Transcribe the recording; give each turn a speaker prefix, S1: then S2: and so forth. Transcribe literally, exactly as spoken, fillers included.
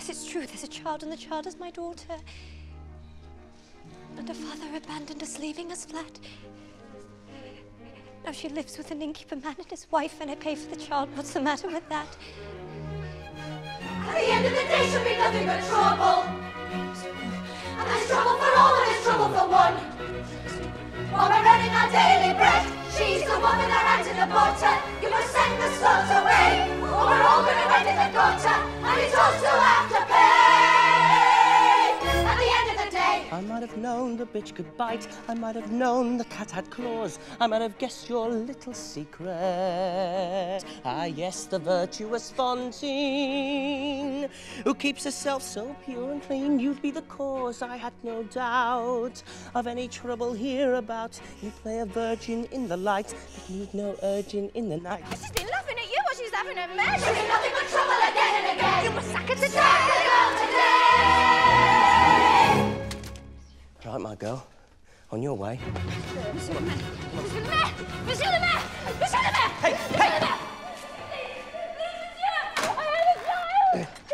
S1: Yes, it's true. There's a child, and the child is my daughter. And her father abandoned us, leaving us flat. Now she lives with an innkeeper man and his wife, and I pay for the child. What's the matter with that?
S2: At the end of the day, she'll be nothing but trouble. And there's trouble for all, and there's trouble for one. While we're earning our daily bread, she's the one with her hand in the butter. You must send the slugs away, or we're all going to end in the gutter, and it's us who have to pay. At the end of the day,
S3: I might have known the bitch could bite. I might have known the cat had claws. I might have guessed your little secret. Ah, yes, the virtuous Fantine, who keeps herself so pure and clean. You'd be the cause, I had no doubt, of any trouble hereabout. You play a virgin in the light, but need no urgin in the night.
S2: she's been laughing at you while she's having a mess. She'll be nothing but trouble again and again. You must sack her today. Sack the girl today.
S3: Right, my girl, on your way.
S2: Monsieur le maire! Monsieur le maire! Monsieur le maire! Monsieur le maire!
S3: Hey,
S2: Monsieur
S3: hey!
S2: le maire! Monsieur! I have a child!